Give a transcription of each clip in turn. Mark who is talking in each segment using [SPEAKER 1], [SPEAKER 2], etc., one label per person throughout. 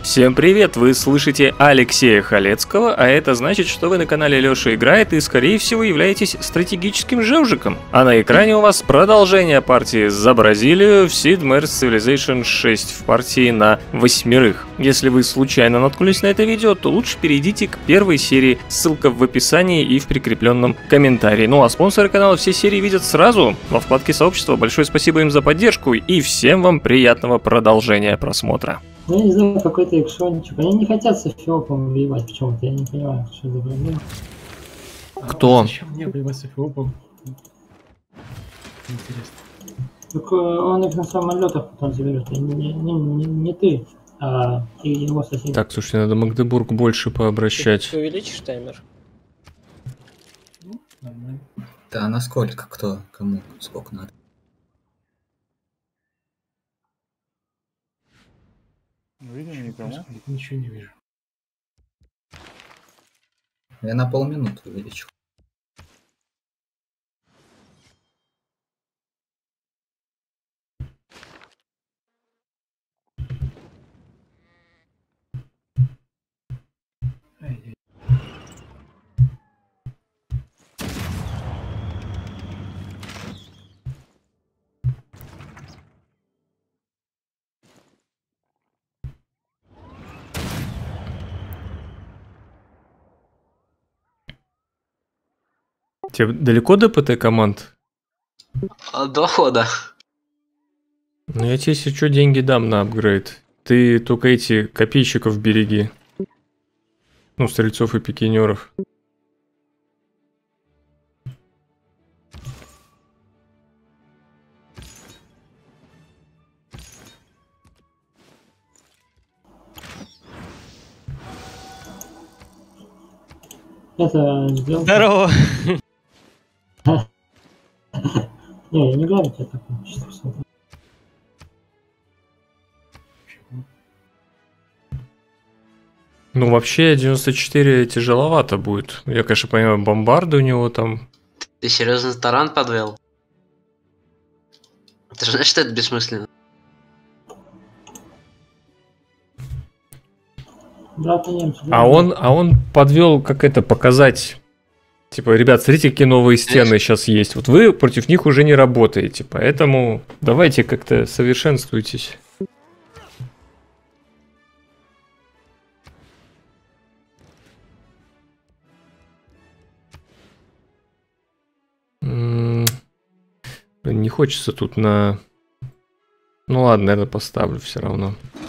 [SPEAKER 1] Всем привет! Вы слышите Алексея Халецкого, а это значит, что вы на канале Лёша Играет и, скорее всего, являетесь стратегическим жевжиком. А на экране у вас продолжение партии за Бразилию в Sid Meier's Civilization 6 в партии на 8. Если вы случайно наткнулись на это видео, то лучше перейдите к первой серии, ссылка в описании и в прикрепленном комментарии. Ну а спонсоры канала все серии видят сразу во вкладке сообщества. Большое спасибо им за поддержку и всем вам приятного продолжения просмотра.
[SPEAKER 2] Я не знаю, какой-то экшончик. Они не хотят с Эфиопом воевать почему-то. Я не понимаю, что за проблема.
[SPEAKER 1] Кто?
[SPEAKER 3] Зачем мне воевать с Эфиопом? Интересно.
[SPEAKER 2] Так он их на самолетах потом заберет. Не ты, а и его соседи.
[SPEAKER 1] Так, слушай, надо Магдебург больше пообращать.
[SPEAKER 4] Ты увеличишь таймер?
[SPEAKER 3] Ну, нормально.
[SPEAKER 5] Да, насколько, кто, кому, сколько надо.
[SPEAKER 6] Видимо, никому.
[SPEAKER 3] Ничего не вижу.
[SPEAKER 5] Я на полминуты увеличил.
[SPEAKER 3] Ай-яй.
[SPEAKER 1] Тебе далеко до ПТ команд?
[SPEAKER 4] До хода.
[SPEAKER 1] Ну я тебе, если что, деньги дам на апгрейд. Ты только эти копейщиков береги. Ну, стрельцов и пикинеров.
[SPEAKER 2] Это сделал.
[SPEAKER 4] Здорово.
[SPEAKER 2] Не, я не говорю тебе такое. Чисто всё.
[SPEAKER 1] Ну, вообще, 94 тяжеловато будет. Я, конечно, понимаю, бомбарды у него там.
[SPEAKER 4] Ты серьезно таран подвел? Ты же знаешь, что это бессмысленно?
[SPEAKER 2] Брат и немцы.
[SPEAKER 1] А он подвел, как это, показать. Типа, ребят, смотрите, какие новые стены сейчас есть. Вот вы против них уже не работаете, поэтому давайте как-то совершенствуйтесь. Блин, не хочется тут на... Ну ладно, наверное, поставлю все равно.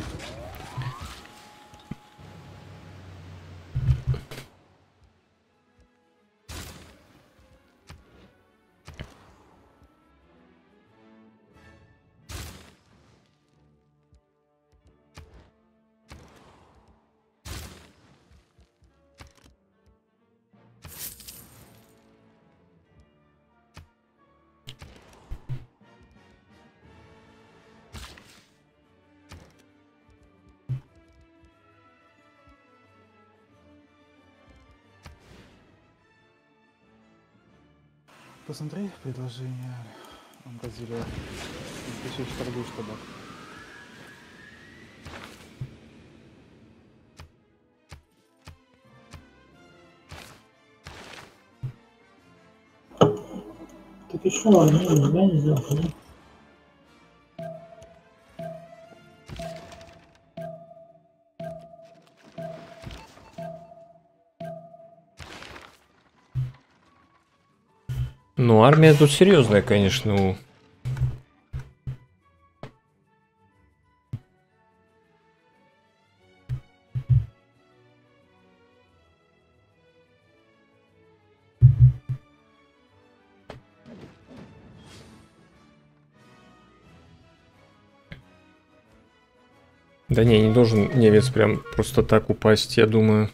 [SPEAKER 6] Посмотри предложение Бразилия. Ты еще торгуешь табак.
[SPEAKER 2] Так и что, не сделал, да?
[SPEAKER 1] Ну, армия тут серьезная, конечно. Да не должен немец прям просто так упасть, я думаю.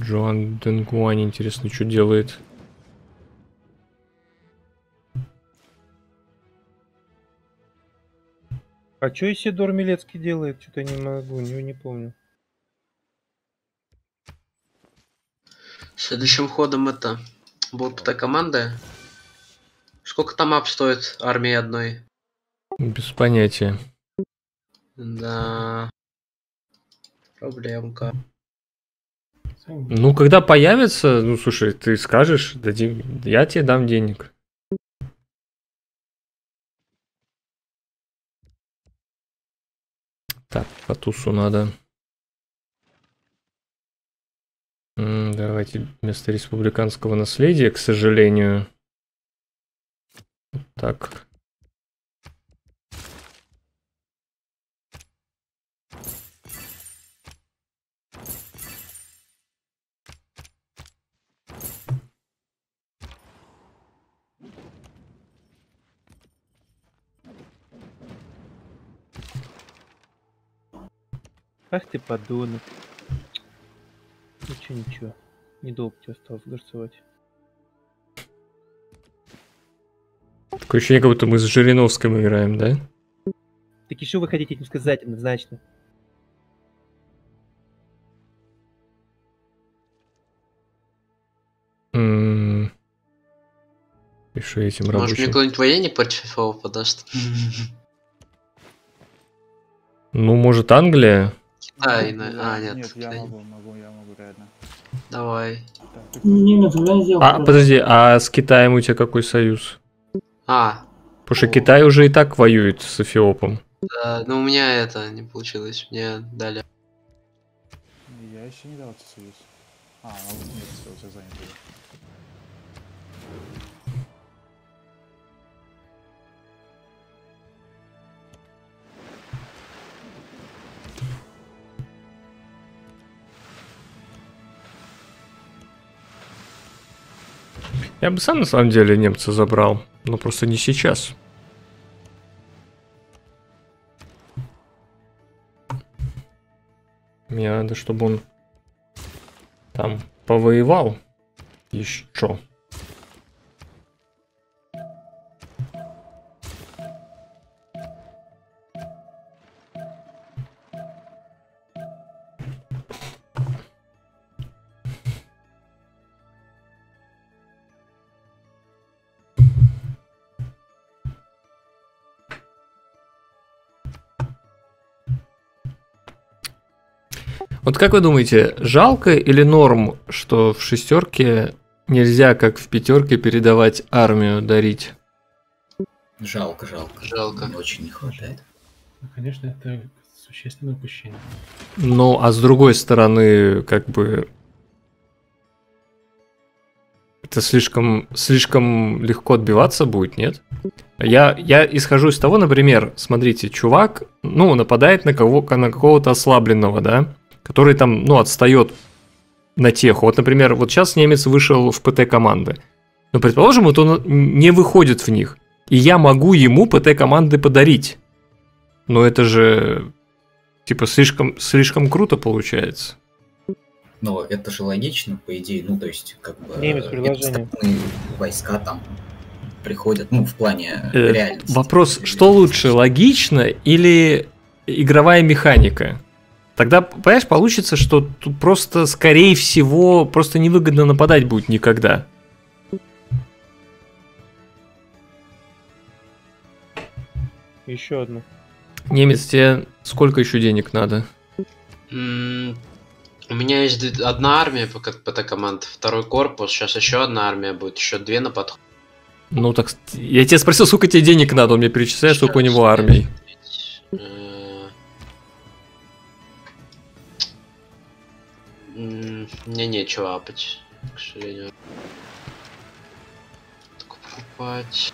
[SPEAKER 1] Джоан Денгуань, интересно, что делает.
[SPEAKER 7] А что Исидор Милецкий делает? Что-то я не могу, не помню.
[SPEAKER 4] Следующим ходом это будет та команда. Сколько там ап стоит армии одной?
[SPEAKER 1] Без понятия.
[SPEAKER 4] Да. Проблемка.
[SPEAKER 1] Ну, когда появится, ну, слушай, ты скажешь, дадим, я тебе дам денег. Так, по тусу надо. Давайте вместо республиканского наследия, к сожалению. Так.
[SPEAKER 7] Ах ты подонок. Ничего. Недолго тебе осталось горцевать.
[SPEAKER 1] Такое ощущение, как будто мы с Жириновским играем, да?
[SPEAKER 7] Так еще вы хотите этим сказать однозначно.
[SPEAKER 1] Пишу этим
[SPEAKER 4] Может, мне
[SPEAKER 1] рабочим.
[SPEAKER 4] какой-нибудь военник против ФФО подаст?
[SPEAKER 1] Ну, может, Англия?
[SPEAKER 4] Китай.
[SPEAKER 6] Нет,
[SPEAKER 4] Нет.
[SPEAKER 6] я
[SPEAKER 4] Китай.
[SPEAKER 6] могу, реально.
[SPEAKER 4] Давай.
[SPEAKER 6] Так, ты-
[SPEAKER 2] Немец глазел.
[SPEAKER 1] А, подожди, а с Китаем у тебя какой союз?
[SPEAKER 4] А,
[SPEAKER 1] Потому что Китай уже и так воюет с Эфиопом.
[SPEAKER 4] да, ну у меня это не получилось. Мне дали.
[SPEAKER 6] Я еще не дал тебе союз. А, ну нет, все, у тебя занято.
[SPEAKER 1] Я бы сам, на самом деле, немца забрал. Но просто не сейчас. Мне надо, чтобы он там повоевал. Еще. Вот как вы думаете, жалко или норм, что в шестерке нельзя, как в пятерке, передавать армию, дарить?
[SPEAKER 5] Жалко.
[SPEAKER 4] Жалко.
[SPEAKER 5] Мне очень не хватает.
[SPEAKER 3] Ну, конечно, это существенное упущение.
[SPEAKER 1] Ну, а с другой стороны, как бы... Это слишком легко отбиваться будет, нет? Я исхожу из того, например, смотрите, чувак, ну, нападает на какого-то ослабленного, да? Который там, ну, отстает на теху. Вот, например, вот сейчас немец вышел в ПТ-команды. Но, предположим, вот он не выходит в них. И я могу ему ПТ-команды подарить. Но это же, типа, слишком круто получается.
[SPEAKER 5] Но это же логично, по идее, ну, то есть, как бы...
[SPEAKER 7] Немец предложение.
[SPEAKER 5] иностранные войска там приходят, ну, в плане реальности.
[SPEAKER 1] Вопрос, что лучше, логично или игровая механика? Тогда, понимаешь, получится, что тут просто, скорее всего, просто невыгодно нападать будет никогда.
[SPEAKER 7] Еще одну.
[SPEAKER 1] Немец, тебе сколько еще денег надо?
[SPEAKER 4] У меня есть одна армия по ПТ-команд, второй корпус, сейчас еще одна армия будет, еще две на подход.
[SPEAKER 1] Ну так, я тебя спросил, сколько тебе денег надо, он мне перечисляет, сколько у него армий.
[SPEAKER 4] Мне нечего апать, к сожалению. Так, покупать.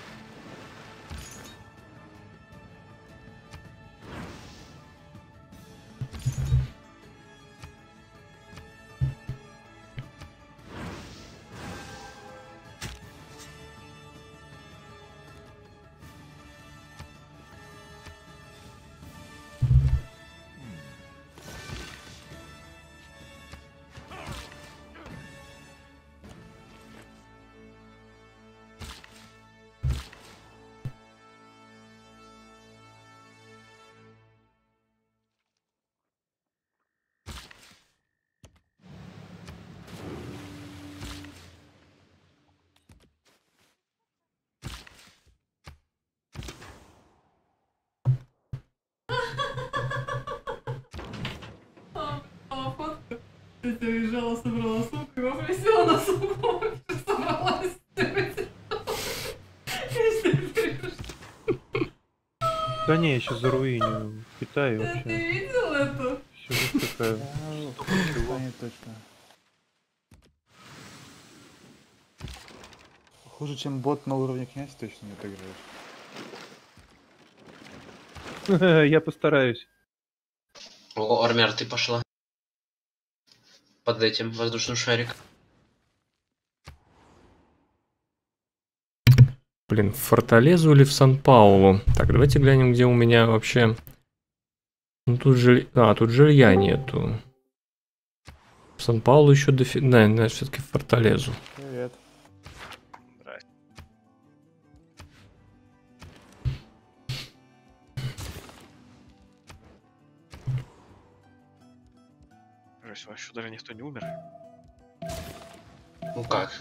[SPEAKER 8] кстати, уезжала, собрала сумку, и попросила на сумку, собралась.
[SPEAKER 7] Да не, я сейчас за руиню в Китае
[SPEAKER 8] Ты
[SPEAKER 7] вообще.
[SPEAKER 8] видел это?
[SPEAKER 7] Все такая.
[SPEAKER 6] Станет точно. Хуже, чем бот на уровне князь, точно не отыграешь.
[SPEAKER 7] Я постараюсь.
[SPEAKER 4] О, Армяр, ты пошла. Под этим воздушным шарик.
[SPEAKER 1] Блин, в Форталезу или в Сан-Паулу? Так, давайте глянем, где у меня вообще... Ну, тут же... А, тут жилья нету. В Сан-Паулу еще дофига... Да, все-таки в Форталезу.
[SPEAKER 6] Привет.
[SPEAKER 9] Жесть, у вас еще даже никто не умер.
[SPEAKER 4] Ну как?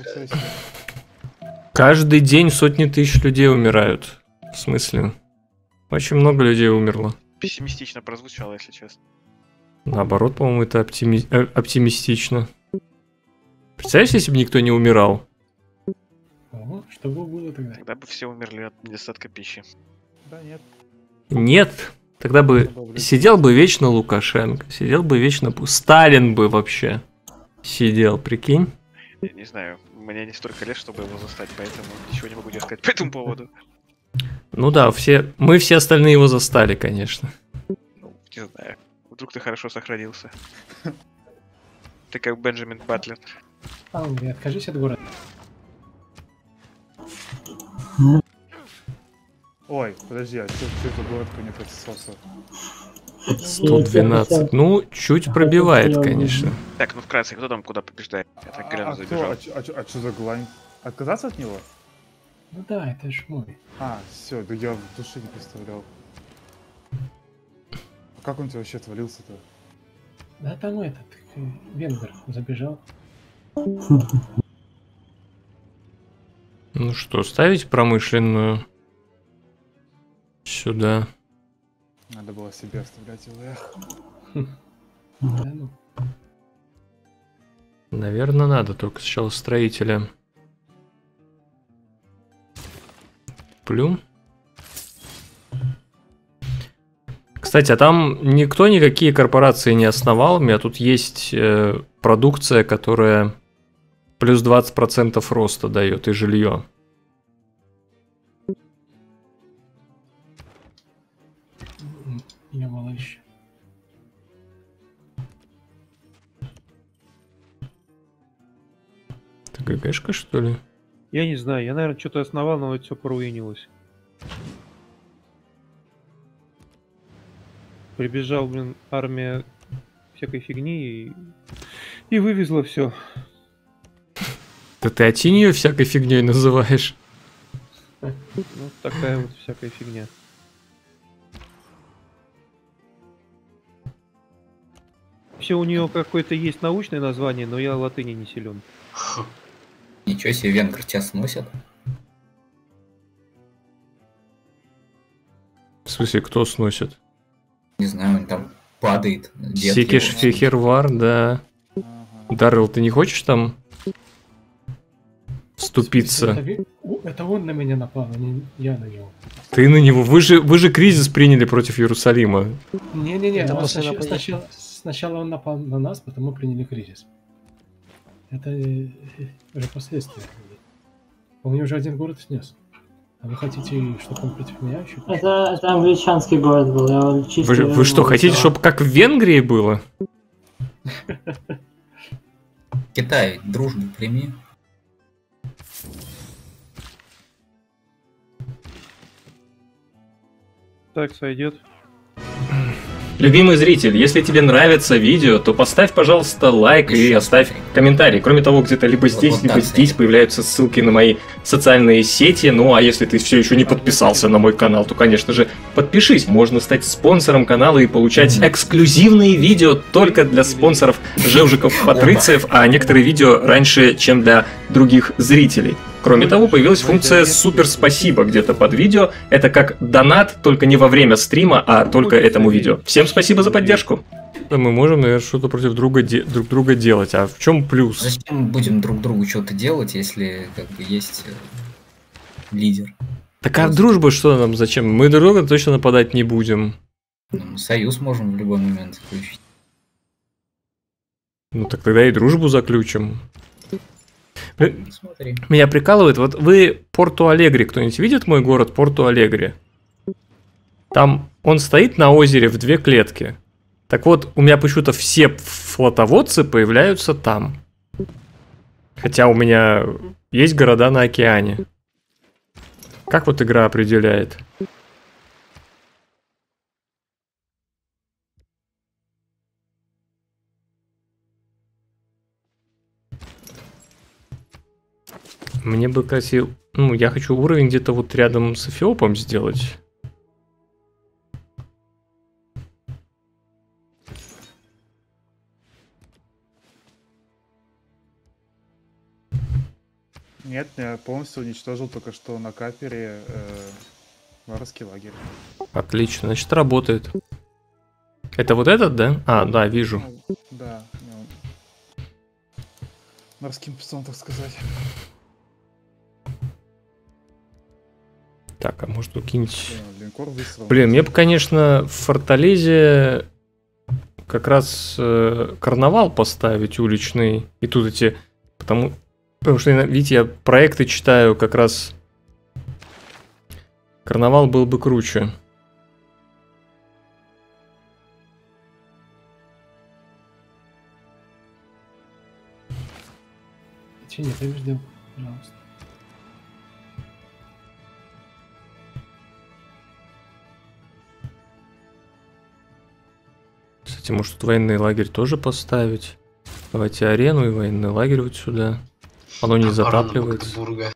[SPEAKER 1] Каждый день сотни тысяч людей умирают. В смысле? Очень много людей умерло.
[SPEAKER 9] Пессимистично прозвучало, если честно.
[SPEAKER 1] Наоборот, по-моему, это оптимистично. Представляешь, если бы никто не умирал?
[SPEAKER 3] О, что бы было тогда?
[SPEAKER 9] Тогда бы все умерли от недостатка пищи.
[SPEAKER 6] Да нет.
[SPEAKER 1] Нет. Тогда бы сидел бы вечно Лукашенко, сидел бы вечно... Сталин бы вообще сидел, прикинь?
[SPEAKER 9] Я не знаю, мне не столько лет, чтобы его застать, поэтому ничего не могу тебе сказать по этому поводу.
[SPEAKER 1] Ну да, мы все остальные его застали, конечно.
[SPEAKER 9] Ну, не знаю. Вдруг ты хорошо сохранился. Ты как Бенджамин Батлер.
[SPEAKER 3] Англия, откажись от города.
[SPEAKER 6] Ой, подожди, а что за город не процессорся?
[SPEAKER 1] 112. Ну, чуть пробивает, конечно.
[SPEAKER 9] Так, ну вкратце, кто там куда побеждает? Я так гляну, забежал.
[SPEAKER 6] А что за глайн? Отказаться от него?
[SPEAKER 3] Ну да, это ж мой.
[SPEAKER 6] А, все, да я в душе не представлял. А как он тебя вообще отвалился-то?
[SPEAKER 3] Да там этот, венгер забежал.
[SPEAKER 1] Ну что, ставить промышленную сюда.
[SPEAKER 6] Надо было себе оставлять его, эх.
[SPEAKER 3] Да, ну.
[SPEAKER 1] Наверное, надо, только сначала строителя. Плюм. Кстати, а там никто никакие корпорации не основал. У меня тут есть продукция, которая плюс 20% роста дает и жилье.
[SPEAKER 3] Не было еще.
[SPEAKER 1] Это ГГшка, что ли?
[SPEAKER 7] Я не знаю, я, наверное, что-то основал, но это все поруинилось. Прибежал, блин, армия всякой фигни и вывезла все.
[SPEAKER 1] Да ты Атинью всякой фигней называешь.
[SPEAKER 7] Ну, такая вот всякая фигня. Все у нее какое-то есть научное название, но я латыни не силен.
[SPEAKER 5] Ничего себе, венгр тебя сносят.
[SPEAKER 1] В смысле, кто сносит?
[SPEAKER 5] Не знаю, он там падает. дед
[SPEAKER 1] Сикиш
[SPEAKER 5] его.
[SPEAKER 1] Фехервар, да. Даррелл, ты не хочешь там вступиться?
[SPEAKER 3] Это он на меня напал, а не я на него.
[SPEAKER 1] Ты на него. Вы же кризис приняли против Иерусалима.
[SPEAKER 3] Не-не-не,
[SPEAKER 4] Это
[SPEAKER 3] он
[SPEAKER 4] после нападения.
[SPEAKER 3] сначала он напал на нас, потом мы приняли кризис. Это уже последствия. Он мне уже один город снес. А вы хотите, чтобы он против меня еще?
[SPEAKER 2] Это англичанский город был. Я чисто
[SPEAKER 1] Вы что, хотите, чтобы как в Венгрии было?
[SPEAKER 5] Китай, дружбу прими.
[SPEAKER 7] Так сойдет.
[SPEAKER 1] Любимый зритель, если тебе нравится видео, то поставь, пожалуйста, лайк и оставь комментарий. Кроме того, где-то либо здесь, либо здесь появляются ссылки на мои социальные сети. Ну, а если ты все еще не подписался на мой канал, то, конечно же, подпишись. Можно стать спонсором канала и получать эксклюзивные видео только для спонсоров Жевжиков-Патрициев, а некоторые видео раньше, чем для других зрителей. Кроме того, появилась функция «Супер спасибо» где-то под видео. Это как донат, только не во время стрима, а только этому видео. Всем спасибо за поддержку. мы можем, наверное, что-то против друг друга делать. А в чем плюс?
[SPEAKER 5] Зачем мы будем друг другу что-то делать, если как бы есть лидер?
[SPEAKER 1] Так а дружба что нам зачем? Мы друг друга точно нападать не будем.
[SPEAKER 5] Ну, союз можем в любой момент заключить.
[SPEAKER 1] Ну так тогда и дружбу заключим.
[SPEAKER 5] Смотри.
[SPEAKER 1] Меня прикалывает, вот вы Порту-Алегри, кто-нибудь видит мой город Порту-Алегри? Там он стоит на озере в 2 клетки. Так вот, у меня почему-то все флотоводцы появляются там. Хотя у меня есть города на океане. Как вот игра определяет? Мне бы, кстати, ну, я хочу уровень где-то вот рядом с Эфиопом сделать.
[SPEAKER 6] Нет, я полностью уничтожил только что на капере варварский лагерь.
[SPEAKER 1] Отлично, значит работает. Это вот этот, да? А, да, вижу.
[SPEAKER 6] Ну, да, ну, морским псом, так сказать.
[SPEAKER 1] Так, а может укинуть...
[SPEAKER 6] Линкор выстрел.
[SPEAKER 1] Блин, мне бы, конечно, в Форталезе как раз карнавал поставить уличный. И тут эти... Потому что, видите, я проекты читаю как раз... Карнавал был бы круче.
[SPEAKER 3] Течение поврежден, пожалуйста.
[SPEAKER 1] Кстати, может тут военный лагерь тоже поставить? Давайте арену и военный лагерь вот сюда. Оно не затапливается.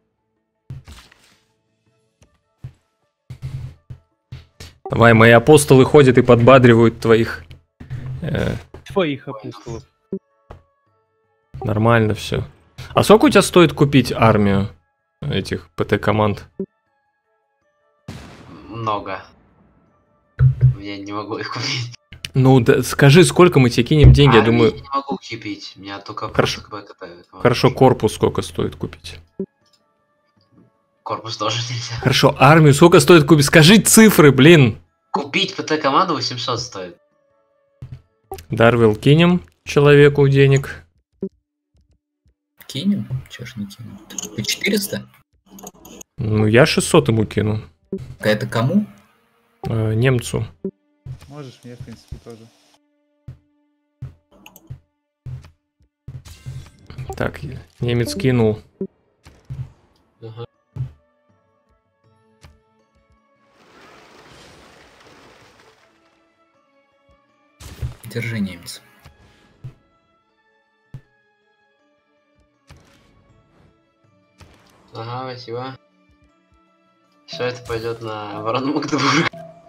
[SPEAKER 1] Давай, мои апостолы ходят и подбадривают твоих.
[SPEAKER 7] Твоих апостолов.
[SPEAKER 1] Нормально все. А сколько у тебя стоит купить армию этих ПТ-команд?
[SPEAKER 4] Много. Я не могу их купить.
[SPEAKER 1] Ну, да, скажи, сколько мы тебе кинем деньги, я думаю...
[SPEAKER 4] Я не могу купить, меня только...
[SPEAKER 1] Хорошо, хорошо, корпус сколько стоит купить?
[SPEAKER 4] Корпус тоже нельзя.
[SPEAKER 1] Хорошо, армию сколько стоит купить? Скажи цифры, блин!
[SPEAKER 4] Купить ПТ-команду 800 стоит.
[SPEAKER 1] Дарвилл кинем человеку денег.
[SPEAKER 5] Кинем? Чё ж не кинем? По 400?
[SPEAKER 1] Ну, я 600 ему кину.
[SPEAKER 5] А это кому?
[SPEAKER 1] Немцу.
[SPEAKER 6] Можешь мне, в принципе, тоже.
[SPEAKER 1] Так, немец кинул.
[SPEAKER 4] Ага.
[SPEAKER 5] Держи, немец.
[SPEAKER 4] Ага, спасибо. Все это пойдет на оборону Магдебурга.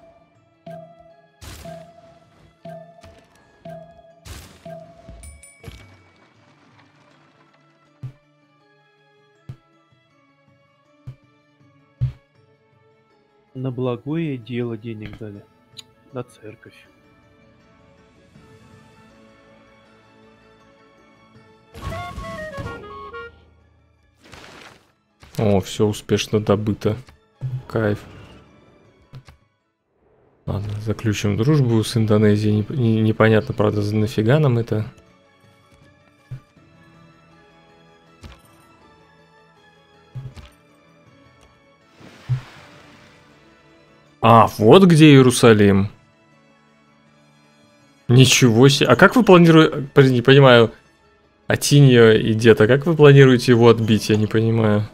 [SPEAKER 7] На благое дело денег дали. На церковь.
[SPEAKER 1] О, все успешно добыто. Кайф. Ладно, заключим дружбу с Индонезией. Непонятно, правда, нафига нам это. А, вот где Иерусалим. Ничего себе. А как вы планируете... Не понимаю. Атинья и Дета, как вы планируете его отбить? Я не понимаю.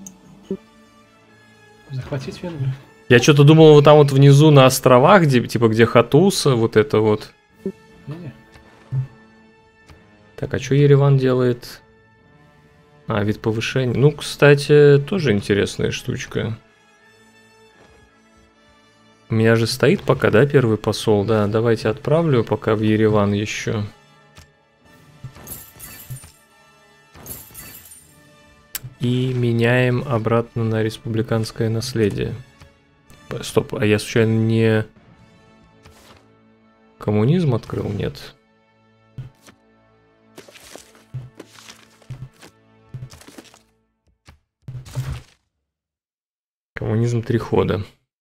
[SPEAKER 3] Захватить венгров?
[SPEAKER 1] Я что-то думал, вот там вот внизу на островах, где, типа, где Хатуса, вот это вот.
[SPEAKER 3] Не-не.
[SPEAKER 1] Так, а что Ереван делает? А, вид повышения. Ну, кстати, тоже интересная штучка. У меня же стоит пока, да, первый посол? Да, давайте отправлю пока в Ереван еще. И меняем обратно на республиканское наследие. Стоп, а я случайно не коммунизм открыл? Нет. Коммунизм 3 хода.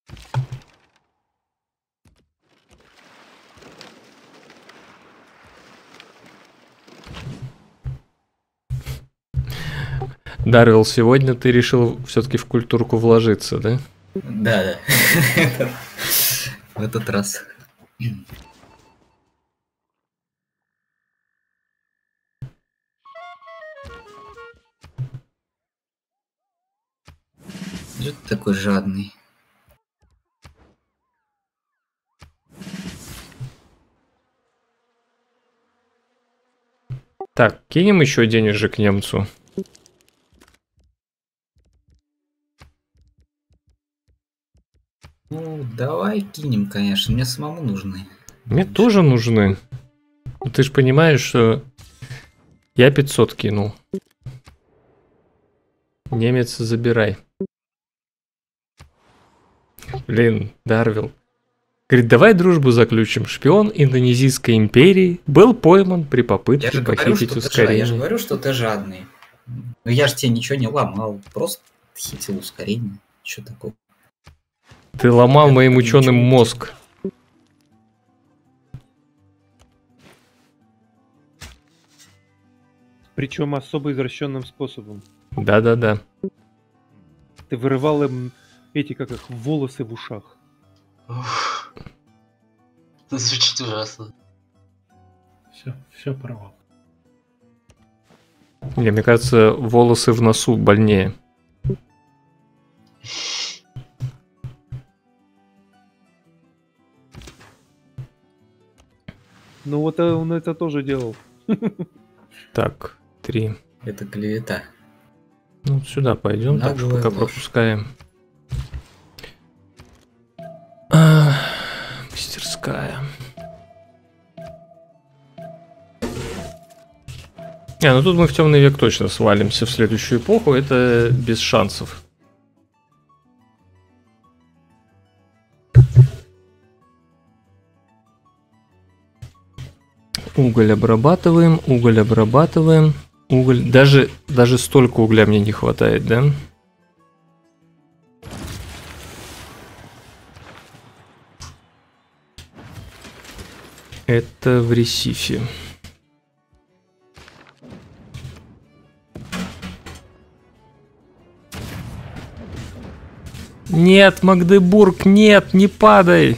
[SPEAKER 1] Дарвилл, сегодня ты решил все-таки в культурку вложиться, да?
[SPEAKER 5] Да. В этот раз. Что ты такой жадный?
[SPEAKER 1] Так, кинем еще денежек немцу.
[SPEAKER 5] Ну, давай кинем, конечно. Мне самому нужны.
[SPEAKER 1] Мне тоже нужны. Ты же понимаешь, что я 500 кинул. Немец, забирай. Блин, Дарвилл. Говорит, давай дружбу заключим. Шпион Индонезийской империи был пойман при попытке похитить ускорение.
[SPEAKER 5] Я же говорю, что ты жадный. Ну я же тебе ничего не ломал. Просто хитил ускорение. Что такое?
[SPEAKER 1] Ты ломал моим ученым мозг.
[SPEAKER 7] Причем особо извращенным способом.
[SPEAKER 1] Да-да-да.
[SPEAKER 7] Ты вырывал им эти, как их, волосы в ушах.
[SPEAKER 4] Это звучит ужасно.
[SPEAKER 3] Все порвал.
[SPEAKER 1] Не, мне кажется, волосы в носу больнее.
[SPEAKER 7] Ну вот он это тоже делал.
[SPEAKER 1] Так, 3.
[SPEAKER 5] Это клевета.
[SPEAKER 1] Ну, сюда пойдем, так что пока пропускаем. Мастерская. Ну тут мы в темный век точно свалимся в следующую эпоху, это без шансов. Уголь обрабатываем, уголь обрабатываем. Уголь. Даже столько угля мне не хватает, да? Это в Ресифе. Нет, Магдебург, нет, не падай.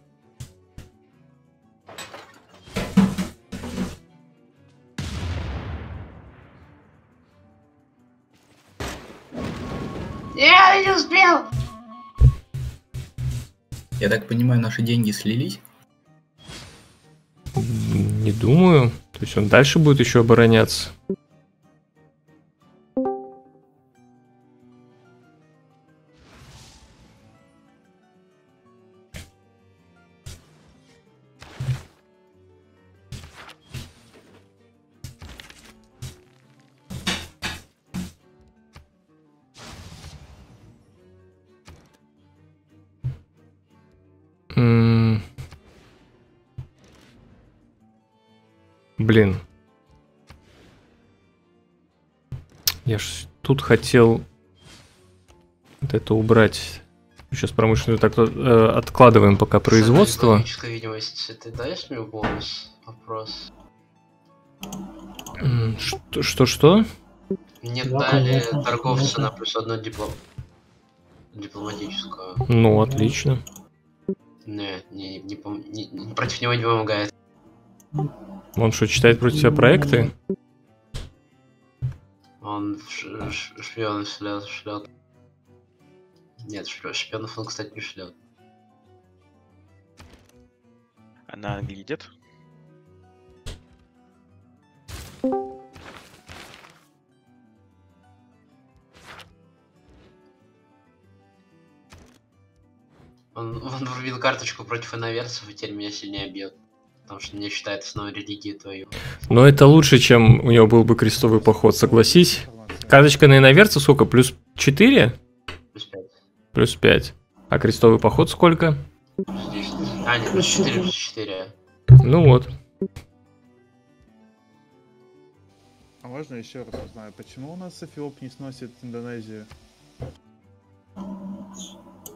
[SPEAKER 8] Я не успел!
[SPEAKER 5] Я так понимаю, наши деньги слились?
[SPEAKER 1] Не думаю. То есть он дальше будет еще обороняться. Блин. Я ж тут хотел вот это убрать. Сейчас промышленную так откладываем пока производство.
[SPEAKER 4] Экономическая видимость. Ты даешь мне бонус? Вопрос.
[SPEAKER 1] Что?
[SPEAKER 4] Мне
[SPEAKER 2] Да,
[SPEAKER 4] дали
[SPEAKER 2] конечно,
[SPEAKER 4] торговца
[SPEAKER 2] конечно.
[SPEAKER 4] на плюс одну дипломатическую.
[SPEAKER 1] Ну, отлично.
[SPEAKER 4] Нет, против него не помогает.
[SPEAKER 1] Он что, читает против тебя проекты?
[SPEAKER 4] Он шпионов шлет. Нет, шпионов он, кстати, не шлет.
[SPEAKER 9] Она глядит.
[SPEAKER 4] Он врубил карточку против иноверцев и теперь меня сильнее бьет. Потому что меня считает основной религией твою.
[SPEAKER 1] Но это лучше, чем у него был бы крестовый поход, согласись. Карточка на иноверца сколько? Плюс 4?
[SPEAKER 4] Плюс 5.
[SPEAKER 1] Плюс 5. А крестовый поход сколько?
[SPEAKER 4] Плюс 10. А, нет, плюс 4, плюс 4.
[SPEAKER 1] Ну вот.
[SPEAKER 6] А можно еще раз узнать, почему у нас Эфиоп не сносит Индонезию?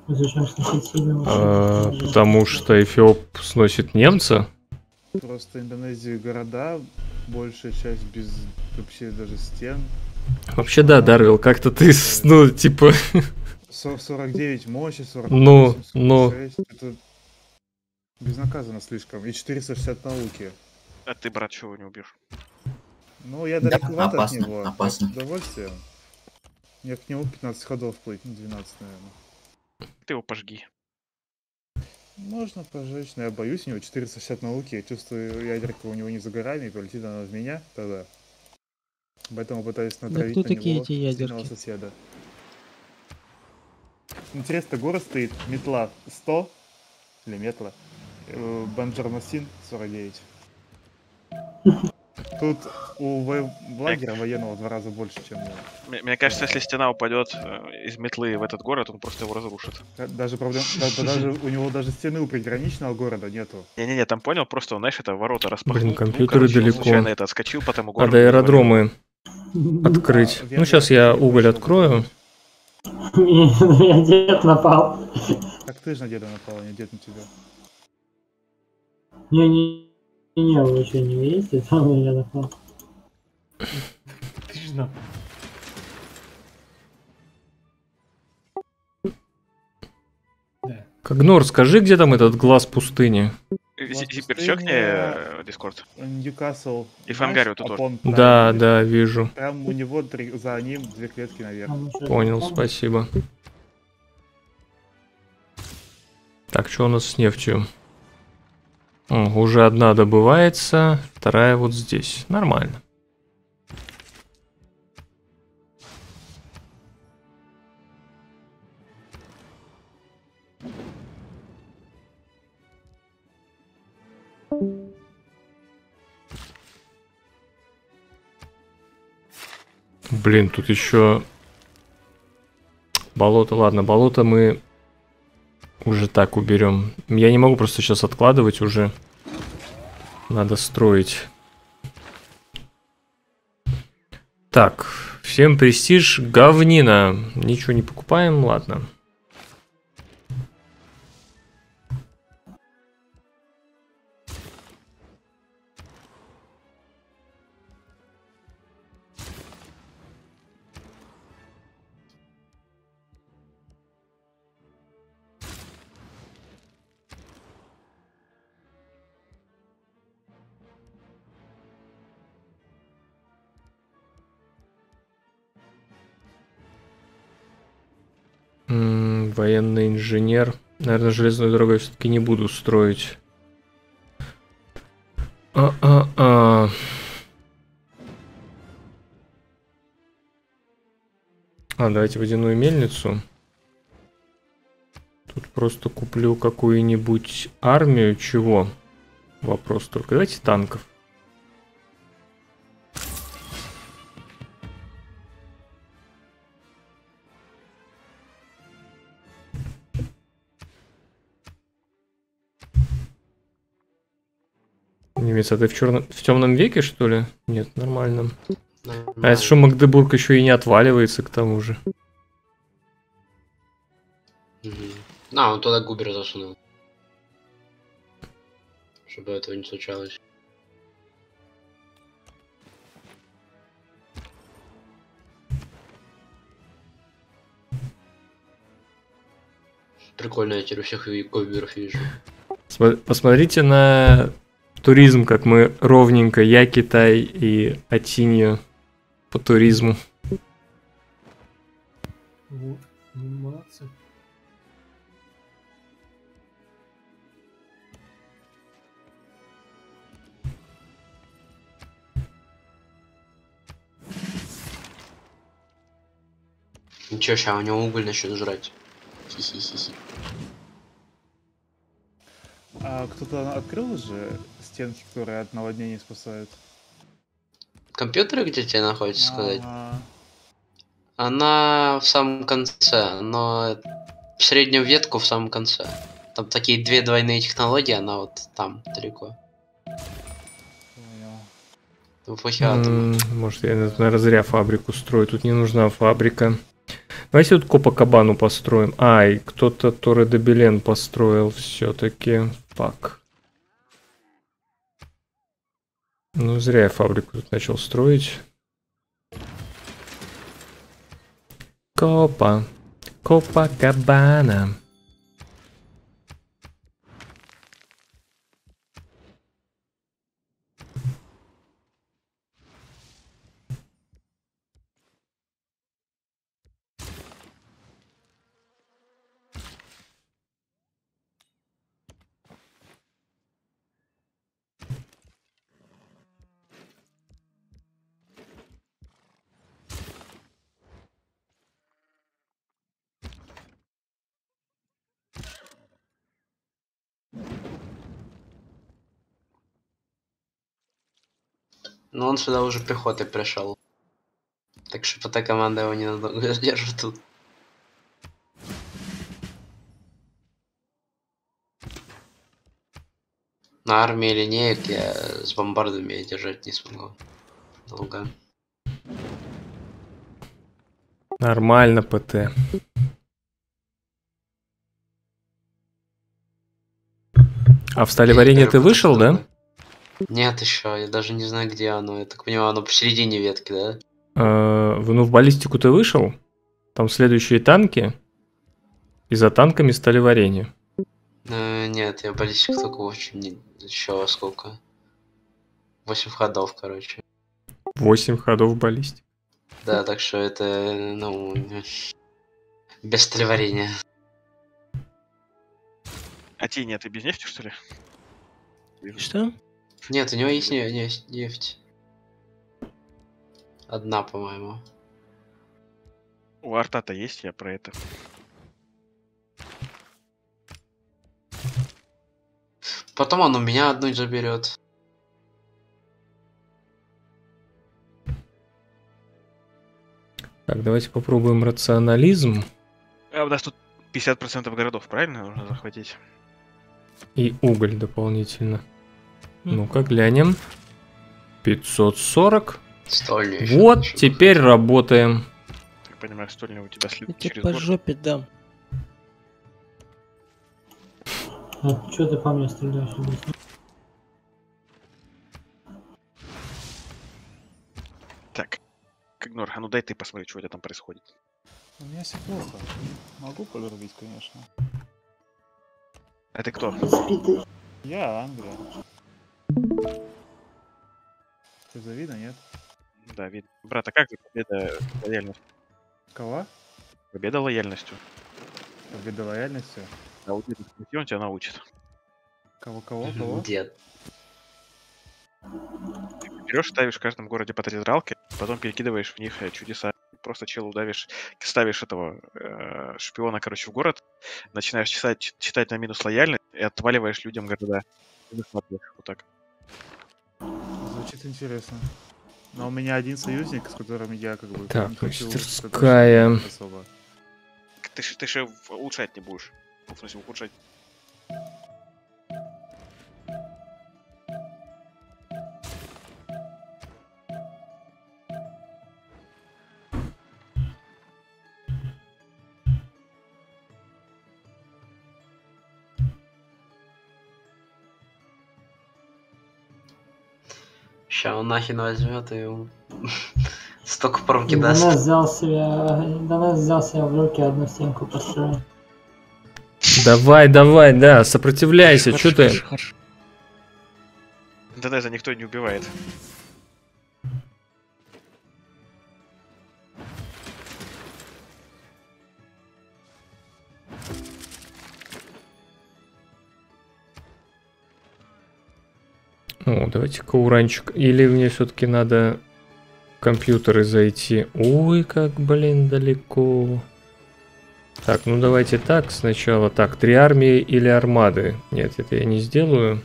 [SPEAKER 2] Зачем сносить сильно?
[SPEAKER 1] Потому что Эфиоп сносит немца.
[SPEAKER 6] Просто Индонезии города, большая часть без вообще даже стен.
[SPEAKER 1] Вообще да, Дарвил, как-то ты, ну, типа...
[SPEAKER 6] 49 мощи, 48,
[SPEAKER 1] Ну.
[SPEAKER 6] 46. Это безнаказанно слишком. И 460 науки.
[SPEAKER 9] А ты, брат, чего не убьешь?
[SPEAKER 6] Ну, я
[SPEAKER 5] Да,
[SPEAKER 6] далековато от
[SPEAKER 5] опасно,
[SPEAKER 6] него.
[SPEAKER 5] опасно.
[SPEAKER 6] С удовольствием. Мне к нему 15 ходов плыть, ну 12, наверное.
[SPEAKER 9] Ты его пожги.
[SPEAKER 6] Можно пожечь, но я боюсь, у него 460 науки. Я чувствую, ядерка у него не за горами, и полетит она в меня тогда. Поэтому пытаюсь натравить
[SPEAKER 10] кто
[SPEAKER 6] на
[SPEAKER 10] такие
[SPEAKER 6] него
[SPEAKER 10] эти
[SPEAKER 6] сильного
[SPEAKER 10] ядерки?
[SPEAKER 6] соседа. Интересно, город стоит метла 100 или метла, Банджармасин 49. Тут у лагеря военного в 2 раза больше, чем у...
[SPEAKER 9] Мне кажется, если стена упадет из метлы в этот город, он просто его разрушит.
[SPEAKER 6] Даже проблем, даже у него даже стены у приграничного города нету.
[SPEAKER 9] Не-не-не, там понял, просто он, знаешь, это ворота распахнул.
[SPEAKER 1] Блин,
[SPEAKER 9] ну,
[SPEAKER 1] компьютеры
[SPEAKER 9] короче, он
[SPEAKER 1] далеко.
[SPEAKER 9] случайно это отскочил по тому городу.
[SPEAKER 1] Надо аэродромы
[SPEAKER 6] А,
[SPEAKER 1] открыть.
[SPEAKER 6] Венгрия
[SPEAKER 1] Ну, сейчас я уголь
[SPEAKER 6] больше
[SPEAKER 1] открою.
[SPEAKER 2] Меня дед напал.
[SPEAKER 6] Так ты же на деда напал, а не дед на тебя.
[SPEAKER 2] Не, вы еще не видите, сам меня напал.
[SPEAKER 3] Ты же напал. Да.
[SPEAKER 1] Когнор, скажи, где там этот глаз пустыни?
[SPEAKER 9] Перечеркни Дискорд.
[SPEAKER 6] Ньюкасл.
[SPEAKER 9] И Фангарию тут тоже.
[SPEAKER 1] Да, да, вижу.
[SPEAKER 6] Прям у него за ним 2 клетки наверх.
[SPEAKER 1] Понял, спасибо. Так, что у нас с нефтью? Уже одна добывается, вторая вот здесь. Нормально. Блин, тут еще болото. Ладно, болото мы уже так уберем. Я не могу просто сейчас откладывать уже. Надо строить. Так, всем престиж, говнина. Ничего не покупаем, ладно. Военный инженер. Наверное, железную дорогу я все-таки не буду строить. Давайте водяную мельницу. Тут просто куплю какую-нибудь армию. Чего? Вопрос только. Давайте танков. Немец, а ты в темном веке, что ли? Нет, нормально. А это что, Магдебург еще и не отваливается к тому же.
[SPEAKER 4] Он туда Губера засунул. Чтобы этого не случалось. Прикольно, я теперь у всех Губеров вижу.
[SPEAKER 1] Посмотрите на туризм, как мы ровненько. Я, Китай и Атинья по туризму.
[SPEAKER 3] Вот, молодцы.
[SPEAKER 4] Ничего, сейчас у него уголь начнет жрать. Хи-хи-хи-хи.
[SPEAKER 6] А кто-то открыл же стенки, которые от наводнений спасают?
[SPEAKER 4] Компьютеры где тебе находится, сказать?
[SPEAKER 6] Ага.
[SPEAKER 3] Она в самом конце, но в среднюю ветку в самом конце. Там такие две двойные технологии, она вот там далеко. В
[SPEAKER 1] Может, я, наверное, зря фабрику строю. Тут не нужна фабрика. Давайте тут Копакабану построим. Ай, кто-то Торре де Белен построил все-таки. Пак. Ну, зря я фабрику тут начал строить. Копакабана.
[SPEAKER 4] Но он сюда уже пехотой пришел. Так что эта команда его ненадолго держит тут. На армии линеек я с бомбардами держать не смогу долго.
[SPEAKER 1] Нормально, ПТ. А в Сталеварене ты вышел, да?
[SPEAKER 4] Нет, еще, я даже не знаю, где оно. Я так понимаю, оно посередине ветки, да?
[SPEAKER 1] Ну, в баллистику ты вышел? Там следующие танки. И за танками Сталеварение.
[SPEAKER 4] Нет, я баллистик только очень... Еще сколько? 8 ходов, короче.
[SPEAKER 1] 8 ходов баллистик.
[SPEAKER 4] Да, так что это, ну... Без Сталеварения.
[SPEAKER 9] А тебе нет, и без нефти, что ли?
[SPEAKER 2] Что?
[SPEAKER 4] Нет, у него есть нефть. Одна, по-моему.
[SPEAKER 9] У арта-то есть, я про это.
[SPEAKER 4] Потом он у меня одну заберет.
[SPEAKER 1] Так, давайте попробуем рационализм.
[SPEAKER 9] А у нас тут 50% городов, правильно, нужно захватить?
[SPEAKER 1] И уголь дополнительно. Ну-ка, глянем. 540.
[SPEAKER 4] Стольня еще
[SPEAKER 1] Вот,
[SPEAKER 4] еще
[SPEAKER 1] теперь работаем.
[SPEAKER 9] Я понимаю, стольня у тебя слит
[SPEAKER 2] Я тебе
[SPEAKER 9] через
[SPEAKER 2] по
[SPEAKER 9] год.
[SPEAKER 2] жопе дам. Что ты по мне стреляешь? Объясни.
[SPEAKER 9] Так, Игнор, а ну дай ты посмотри, что у тебя там происходит.
[SPEAKER 6] У меня все плохо. Могу погрубить, конечно.
[SPEAKER 9] А ты кто?
[SPEAKER 6] Я Англия. Ты завидно, нет?
[SPEAKER 9] Да, видно. Брат, а как же победа лояльностью?
[SPEAKER 6] Кого?
[SPEAKER 9] Победа лояльностью.
[SPEAKER 6] Победа лояльностью?
[SPEAKER 9] А вот этот статью он тебя научит.
[SPEAKER 6] Кого?
[SPEAKER 4] Дед.
[SPEAKER 9] Берешь, ставишь в каждом городе по 3 дралки, потом перекидываешь в них чудеса. Просто челу давишь, ставишь этого шпиона, короче, в город, начинаешь читать на минус лояльность и отваливаешь людям города. И высматриваешь вот так.
[SPEAKER 6] Звучит интересно. Но у меня один союзник, с которым я как бы
[SPEAKER 1] Так,
[SPEAKER 6] не хочу
[SPEAKER 1] мастерская.
[SPEAKER 6] особо.
[SPEAKER 9] Ты же улучшать не будешь. В смысле, ухудшать.
[SPEAKER 4] Ща он нахер возьмет и столько промки
[SPEAKER 2] До
[SPEAKER 4] даст.
[SPEAKER 2] нас взял себе в руки одну стенку построил.
[SPEAKER 1] Давай, да, сопротивляйся, что ты?
[SPEAKER 9] Индонеза никто не убивает.
[SPEAKER 1] О, давайте-ка уранчик. Или мне все-таки надо в компьютеры зайти. Ой, как, блин, далеко. Так, ну давайте так сначала. Так, 3 армии или армады. Нет, это я не сделаю.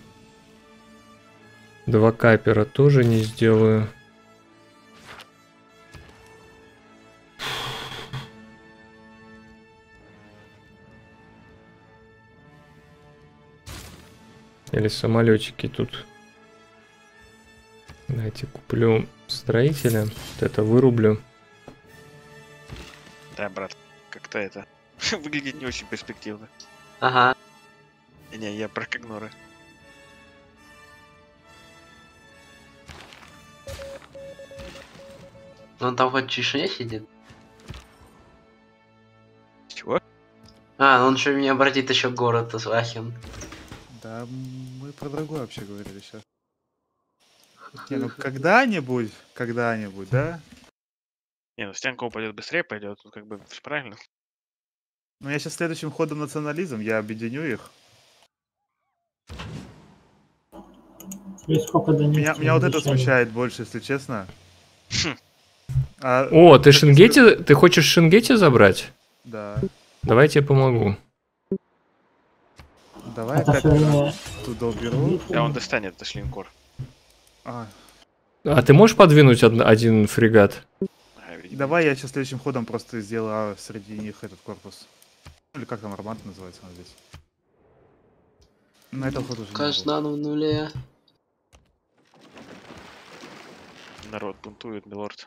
[SPEAKER 1] 2 капера тоже не сделаю. Или самолетики тут. Давайте куплю строителя. Вот это вырублю.
[SPEAKER 9] Да, брат. как-то это выглядит не очень перспективно.
[SPEAKER 4] Ага.
[SPEAKER 9] Не, я про Когноры.
[SPEAKER 4] Он там хоть в тишине сидит?
[SPEAKER 9] Чего?
[SPEAKER 4] А, он же мне обратит еще город Ахен.
[SPEAKER 6] Да, мы про другое вообще говорили сейчас. Не, ну когда-нибудь, да?
[SPEAKER 9] Не, ну стенка упадет быстрее, пойдет, ну как бы всё правильно.
[SPEAKER 6] Ну я сейчас следующим ходом национализм, я объединю их.
[SPEAKER 2] Тебе сколько до них?
[SPEAKER 6] Меня вот это смущает больше, если честно.
[SPEAKER 1] О, ты Шенгети? Ты хочешь Шенгети забрать?
[SPEAKER 6] Да.
[SPEAKER 1] Давай я тебе помогу.
[SPEAKER 6] Давай
[SPEAKER 2] Это
[SPEAKER 6] как
[SPEAKER 2] всё время
[SPEAKER 6] туда уберу.
[SPEAKER 9] Да, он достанет, это ж линкор.
[SPEAKER 6] А,
[SPEAKER 1] А ты можешь подвинуть один фрегат?
[SPEAKER 9] Ага, видимо.
[SPEAKER 6] давай я сейчас следующим ходом просто сделаю среди них этот корпус. Или как там Армант называется он здесь. На этом ходу уже не буду.
[SPEAKER 4] Казна в нуле.
[SPEAKER 9] Народ бунтует, милорд.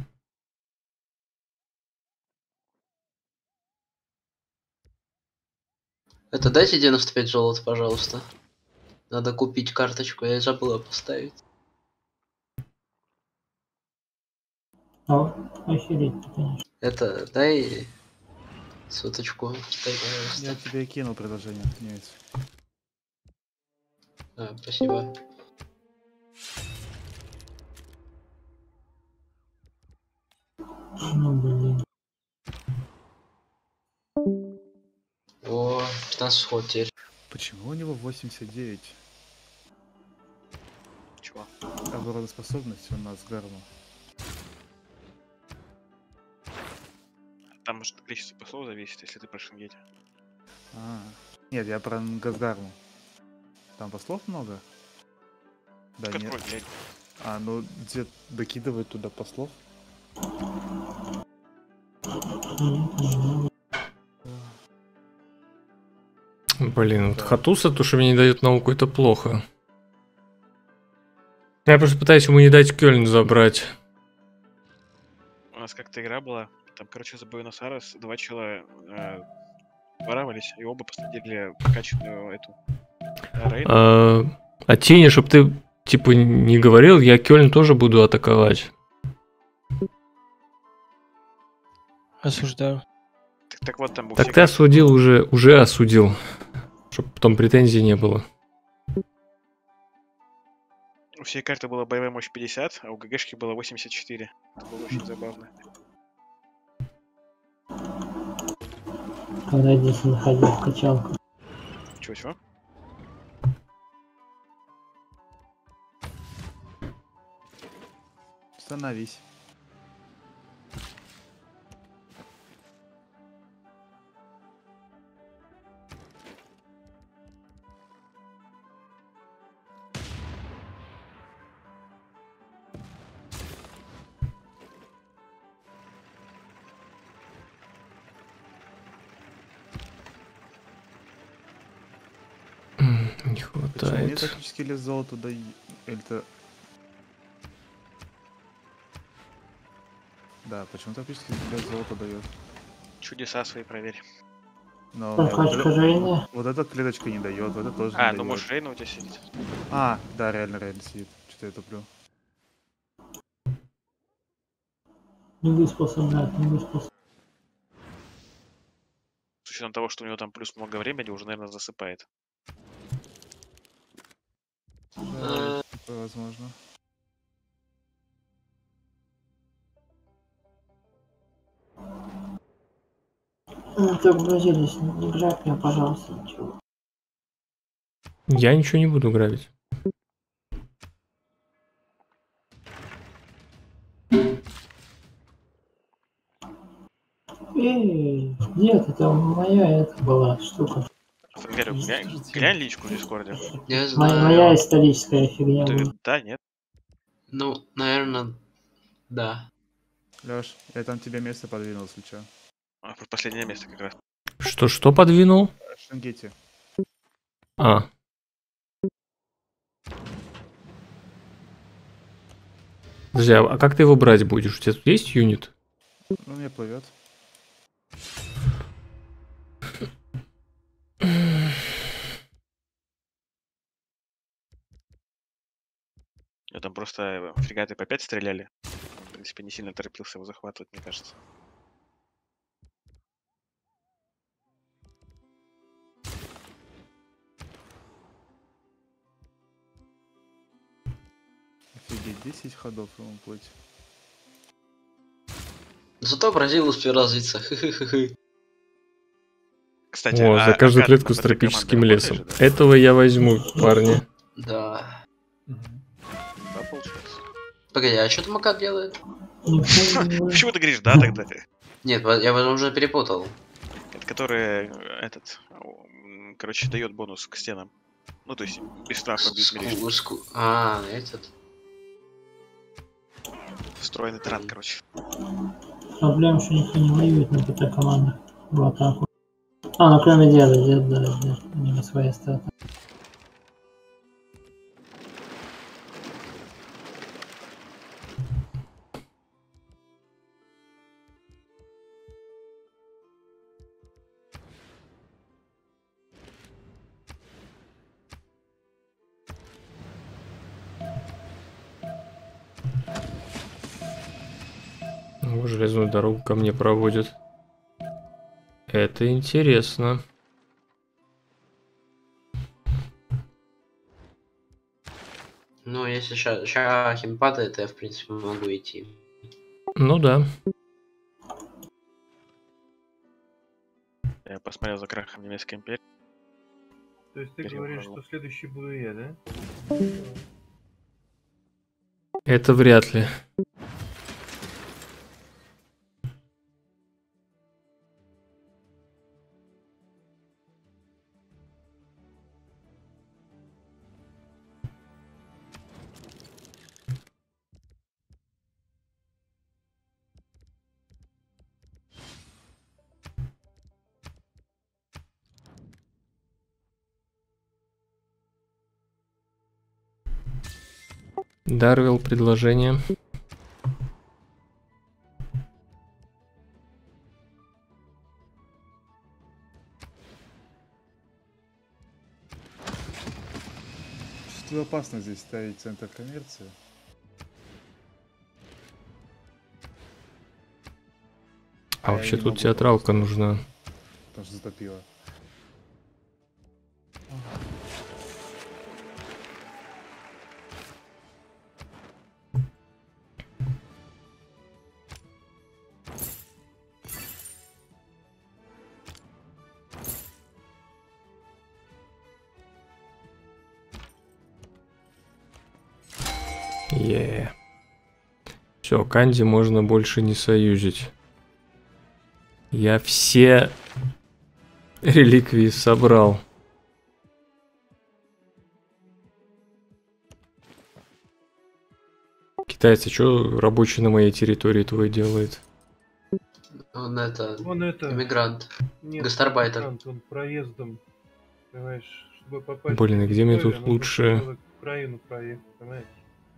[SPEAKER 4] Это дайте 95 золота, пожалуйста. Надо купить карточку, я забыла поставить.
[SPEAKER 2] Охереть, конечно.
[SPEAKER 4] Это дай соточку. Дай, пожалуйста.
[SPEAKER 6] Я тебе кинул предложение, немец.
[SPEAKER 4] А, спасибо.
[SPEAKER 2] Ну, блин.
[SPEAKER 4] О, 15 сход теперь.
[SPEAKER 6] Почему у него 89?
[SPEAKER 9] Чего?
[SPEAKER 6] Обороноспособность у нас гарма.
[SPEAKER 9] Там может количество послов зависит, если ты про Шенгети.
[SPEAKER 6] Нет, я про Газгарму. Там послов много? Да,
[SPEAKER 9] Так
[SPEAKER 6] нет.
[SPEAKER 9] открой, блядь.
[SPEAKER 6] Ну где докидывают туда послов?
[SPEAKER 1] Блин, вот Хатуса, то, что мне не дает науку, это плохо. Я просто пытаюсь ему не дать Кёльн забрать.
[SPEAKER 9] У нас как-то игра была, там, короче, за Буэнос-Айрес 2 чела воровались, и оба посадили прокачанную эту рейду.
[SPEAKER 1] А Тини, чтоб ты, типа, не говорил, я Кёльн тоже буду атаковать.
[SPEAKER 7] Осуждаю.
[SPEAKER 9] Так вот, там у
[SPEAKER 1] Так
[SPEAKER 9] всех
[SPEAKER 1] ты осудил, уже осудил. Чтоб потом претензий не было.
[SPEAKER 9] у всей карты была боевая мощь 50, а у ГГшки было 84. Это было очень забавно.
[SPEAKER 2] Когда я здесь находил в качалку.
[SPEAKER 9] Чего-чего?
[SPEAKER 6] Становись.
[SPEAKER 1] Не
[SPEAKER 6] Почему мне
[SPEAKER 1] хватает.
[SPEAKER 6] тактический лес золота дают? Это... Да, почему тактический лес золота дает?
[SPEAKER 9] Чудеса свои проверь.
[SPEAKER 6] Но
[SPEAKER 2] Прокачка Жейни.
[SPEAKER 6] вот эта клеточка не дает, вот это тоже
[SPEAKER 9] А,
[SPEAKER 6] не
[SPEAKER 9] ну
[SPEAKER 6] дает.
[SPEAKER 9] может Рейна у тебя сидит.
[SPEAKER 6] Да, реально сидит. Что-то я туплю.
[SPEAKER 2] Не выспособляет, не выспособляет.
[SPEAKER 9] С учетом того, что у него там плюс много времени, уже, наверное, засыпает.
[SPEAKER 6] Да, такое возможно.
[SPEAKER 2] Так, грузились, не грабь меня, пожалуйста, ничего.
[SPEAKER 1] Я ничего не буду грабить.
[SPEAKER 2] Эй, нет, это моя это была штука.
[SPEAKER 9] Фангер, глянь личку в Дискорде.
[SPEAKER 4] Я знаю.
[SPEAKER 2] Моя историческая фигня
[SPEAKER 9] Ты,
[SPEAKER 2] была.
[SPEAKER 9] да, нет?
[SPEAKER 4] Ну, наверное, да.
[SPEAKER 6] Лёш, я там тебе место подвинул, если чё.
[SPEAKER 9] А, последнее место как раз.
[SPEAKER 1] Что подвинул?
[SPEAKER 6] Шенгети.
[SPEAKER 1] А. Подожди, а как ты его брать будешь? У тебя тут есть юнит?
[SPEAKER 6] Ну, мне плывет.
[SPEAKER 9] Там просто фрегаты по 5 стреляли. В принципе, не сильно торопился его захватывать, мне кажется.
[SPEAKER 6] Офигеть, 10 ходов ему плыть.
[SPEAKER 4] Зато Бразил успел развиться. Хы-хы-хы-хы.
[SPEAKER 9] Кстати,
[SPEAKER 1] О, за каждую
[SPEAKER 9] карта
[SPEAKER 1] клетку с
[SPEAKER 9] на ПТ команды
[SPEAKER 1] тропическим
[SPEAKER 9] работает
[SPEAKER 1] лесом.
[SPEAKER 9] же, да?
[SPEAKER 1] Этого я возьму, парни.
[SPEAKER 4] Да.
[SPEAKER 9] Да, получается.
[SPEAKER 4] Погоди, а что там Макар делает?
[SPEAKER 9] Почему ты говоришь да тогда?
[SPEAKER 4] Нет, я уже перепутал.
[SPEAKER 9] Это который, короче, дает бонус к стенам. Ну, то есть, без штрафа бьют милишку.
[SPEAKER 4] А, этот.
[SPEAKER 9] Встроенный таран, короче.
[SPEAKER 2] Проблема, что никто не воюет на ПТ командах в атаку. А, ну кроме деда, дед, у него своя стата.
[SPEAKER 1] О, железную дорогу ко мне проводят. Это интересно.
[SPEAKER 4] Ну, если сейчас хим падает, я в принципе могу идти.
[SPEAKER 1] Ну да.
[SPEAKER 9] Я посмотрел за крахом немецкой империи.
[SPEAKER 7] То есть ты
[SPEAKER 9] Теперь я
[SPEAKER 7] говоришь,
[SPEAKER 9] ухожу.
[SPEAKER 7] что следующий буду я, да?
[SPEAKER 1] Это вряд ли. Дарвилл, предложение.
[SPEAKER 6] Что-то опасно здесь ставить центр коммерции.
[SPEAKER 1] А
[SPEAKER 6] я
[SPEAKER 1] вообще
[SPEAKER 6] не
[SPEAKER 1] тут
[SPEAKER 6] могу
[SPEAKER 1] театралка
[SPEAKER 6] просто,
[SPEAKER 1] нужна.
[SPEAKER 6] Потому что затопило.
[SPEAKER 1] Все, Канди можно больше не союзить. Я все реликвии собрал. Китайцы, что рабочий на моей территории твой делает?
[SPEAKER 4] Он это...
[SPEAKER 7] Он это...
[SPEAKER 4] Иммигрант.
[SPEAKER 7] Нет,
[SPEAKER 4] Гастарбайтер.
[SPEAKER 7] иммигрант, он проездом, понимаешь, чтобы попасть...
[SPEAKER 1] Блин,
[SPEAKER 7] на
[SPEAKER 1] и где мне
[SPEAKER 7] территорию,
[SPEAKER 1] тут
[SPEAKER 7] нужно
[SPEAKER 1] лучше?
[SPEAKER 7] сначала к Украину проехать, понимаешь?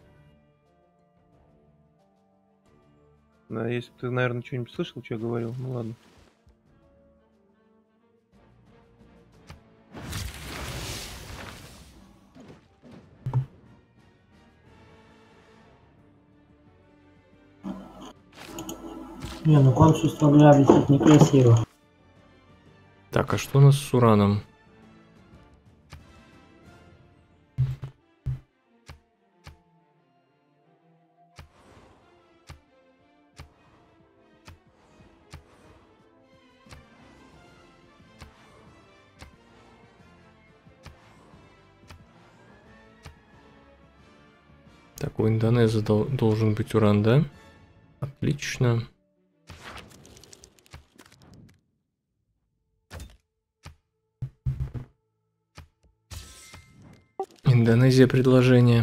[SPEAKER 7] Да, если бы ты, наверное, что-нибудь слышал, что я говорил, ну ладно.
[SPEAKER 2] Не, ну консульство грабить это некрасиво.
[SPEAKER 1] Так, а что у нас с ураном? Так, у Индонеза должен быть уран, да? Отлично. Индонезия предложение.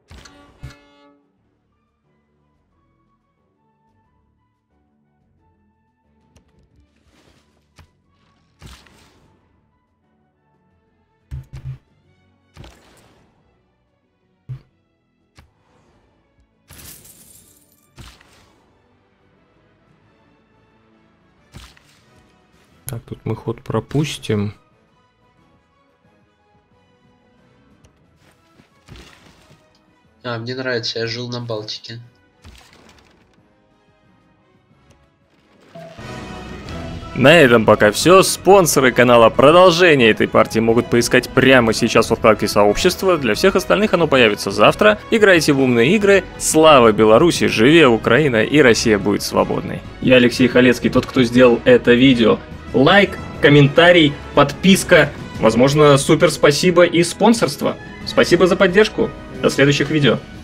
[SPEAKER 1] Так, тут мы ход пропустим.
[SPEAKER 4] А, мне нравится, я жил на Балтике.
[SPEAKER 1] На этом пока все. Спонсоры канала продолжения этой партии могут поискать прямо сейчас в вкладке сообщества. Для всех остальных оно появится завтра. Играйте в умные игры. Слава Беларуси, живе Украина и Россия будет свободной. Я Алексей Халецкий, тот, кто сделал это видео. Лайк, комментарий, подписка, возможно, супер спасибо и спонсорство. Спасибо за поддержку. До следующих видео.